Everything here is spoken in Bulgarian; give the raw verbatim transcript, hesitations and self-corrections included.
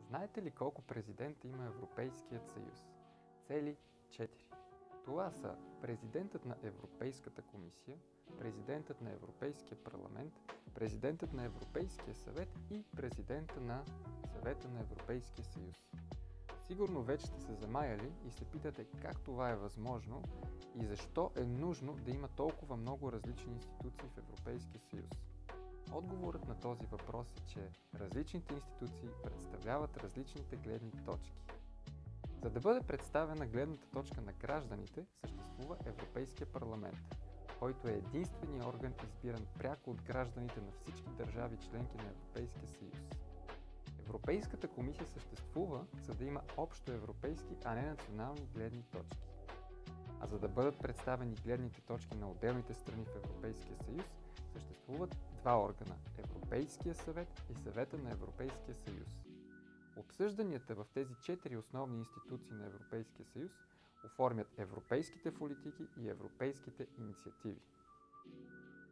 Знаете ли колко президента има Европейският съюз? Цели четири. Това са президентът на Европейската комисия, президентът на Европейския парламент, президентът на Европейския съвет и президента на Съвета на Европейския съюз. Сигурно вече сте се замаяли и се питате как това е възможно и защо е нужно да има толкова много различни институции в Европейския съюз. Отговорът на този въпрос е, че различните институции представляват различните гледни точки. За да бъде представена гледната точка на гражданите, съществува Европейския парламент, който е единственият орган, избиран пряко от гражданите на всички държави членки на Европейския съюз. Европейската комисия съществува, за да има общо европейски, а не национални гледни точки. А за да бъдат представени гледните точки на отделните страни в Европейския съюз, съществуват два органа – Европейския съвет и Съвета на Европейския съюз. Обсъжданията в тези четири основни институции на Европейския съюз оформят европейските политики и европейските инициативи.